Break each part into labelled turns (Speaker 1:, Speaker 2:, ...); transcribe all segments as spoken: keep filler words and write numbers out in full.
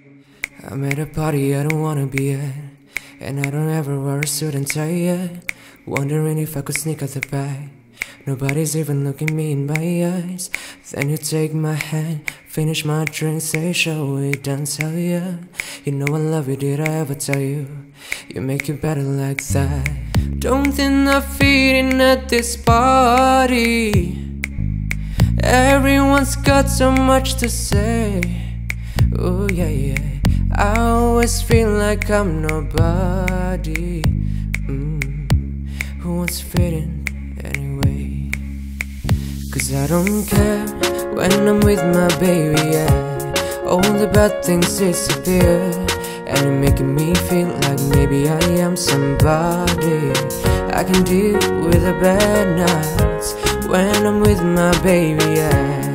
Speaker 1: I'm at a party I don't wanna be at, and I don't ever wear a suit and tie yet. Wondering if I could sneak out the back. Nobody's even looking me in my eyes. Then you take my hand, finish my drink, say shall we dance, hell yeah. You know I love you, did I ever tell you? You make it better like that. Don't think I'm feeding at this party. Everyone's got so much to say. Oh yeah, yeah. I always feel like I'm nobody. mm. Who wants to fit in anyway? Cause I don't care when I'm with my baby, yeah. All the bad things disappear, and you're making me feel like maybe I am somebody. I can deal with the bad nights when I'm with my baby, yeah.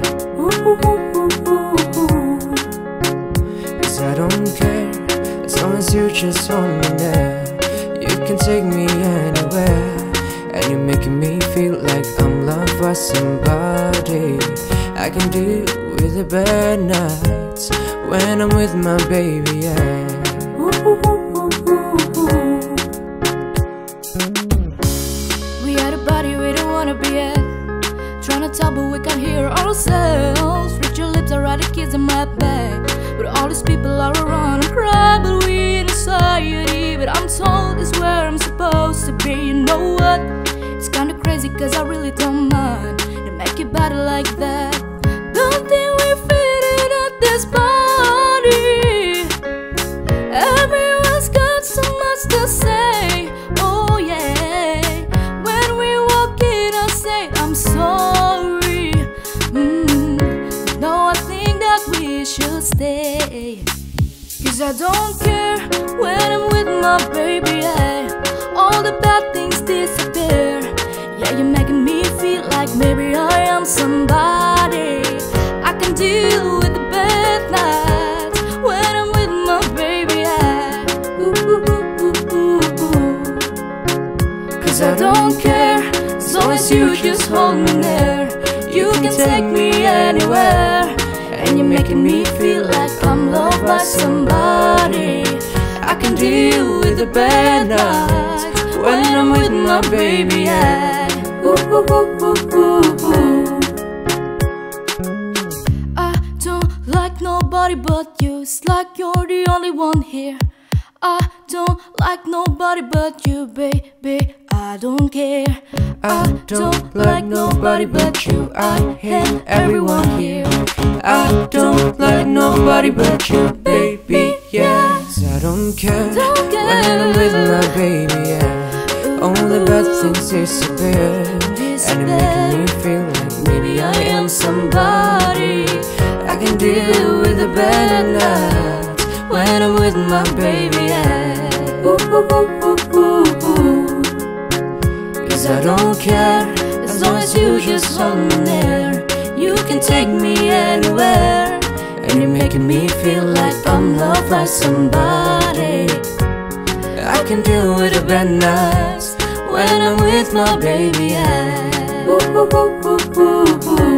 Speaker 1: Cause I don't care, as long as you just hold me there. You can take me anywhere, and you're making me feel like I'm loved by somebody. I can deal with the bad nights when I'm with my baby, yeah.
Speaker 2: We at a party we don't wanna be at, trying to talk but we can't hear ourselves. Reach your lips, I write a kiss in my bag, but all these people are around and cry. But we in society, but I'm told it's where I'm supposed to be. You know what? It's kinda crazy cause I really don't mind to make it better like that. Don't think we fit in at this party. Everyone's got so much to say. Oh yeah. When we walk in I say I'm sorry. mm. No, I think that we should stay. Cause I don't care when I'm with my baby, yeah. All the bad things disappear. Yeah, you're making me feel like maybe I am somebody. I can deal with the bad nights when I'm with my baby, yeah. Ooh, ooh, ooh, ooh, ooh. Cause I don't care, as long as you just hold me near. You can take me anywhere, and you're making me feel like I'm loved by somebody. I can deal with the bad nights when I'm with my baby, yeah. Ooh, ooh, ooh, ooh, ooh, ooh. I don't like nobody but you. It's like you're the only one here. I don't like nobody but you, baby. I don't care.
Speaker 1: I don't like nobody but you. I hate everyone here. I don't like nobody but you, baby, yeah. Cause I don't care,
Speaker 2: Don't care.
Speaker 1: when I'm with my baby, yeah. All the bad things disappear, and you're making me feel like maybe I am somebody. I can deal with the bad nights when I'm with my baby, yeah. Ooh, ooh, ooh, ooh, ooh, ooh. Cause I don't care, as long as you just hold me near. You can take me anywhere, and you're making me feel like I'm loved by somebody. I can deal with the bad nights when I'm with my baby, yeah. Ooh, ooh, ooh, ooh, ooh, ooh.